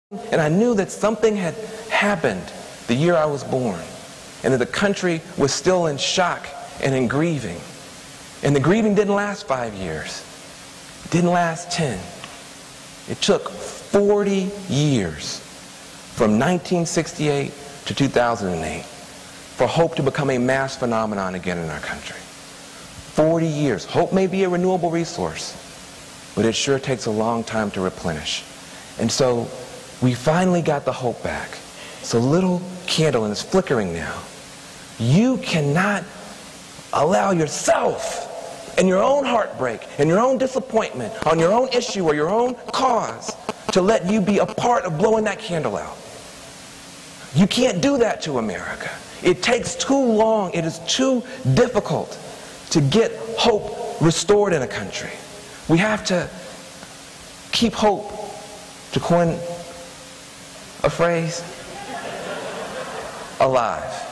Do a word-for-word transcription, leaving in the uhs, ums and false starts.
And I knew that something had happened the year I was born, and that the country was still in shock and in grieving. And the grieving didn't last five years. It didn't last ten. It took forty years, from nineteen sixty-eight to two thousand eight, for hope to become a mass phenomenon again in our country. forty years. Hope may be a renewable resource, but it sure takes a long time to replenish. And so we finally got the hope back. It's a little candle and it's flickering now. You cannot allow yourself and your own heartbreak and your own disappointment on your own issue or your own cause to let you be a part of blowing that candle out. You can't do that to America. It takes too long. It is too difficult to get hope restored in a country. We have to keep hope, to coin a phrase, alive.